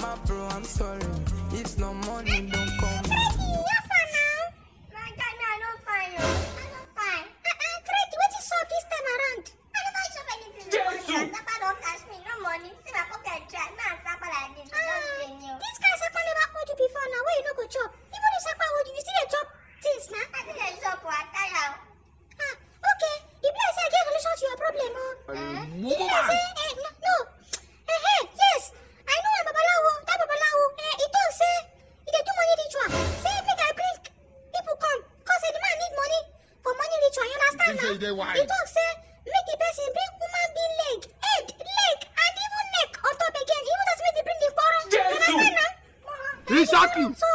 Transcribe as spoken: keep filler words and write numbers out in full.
Ah, bro, I'm sorry. If no money, don't come. Crazy, you're fine now. No, I can't, I don't find you. I don't find. Uh-uh, Crazy, what is up this time around? I never shop anything. Jesus! Sapa don't cash me, no money. See my pocket dry. Man, Sapa like this. Ah, this guy Sapa never owed you before now. Where you no go chop? Even if Sapa owed you, you still dey chop things now. I think I shop for a tire. Ah, okay. The place I get solution to your problem, oh. Uh, the place say, eh, no, no. Eh, eh, yes. I know I'm Babalawo. That Babalawo. Eh, he don't say, he dey do money ritual. Say, make I bring people come. Cause the man need money for money ritual. You understand now? He don't say, make the person bring woman being leg, head, leg, and even neck on top again. He even doesn't make the bring the forum. You understand now? He shock you. So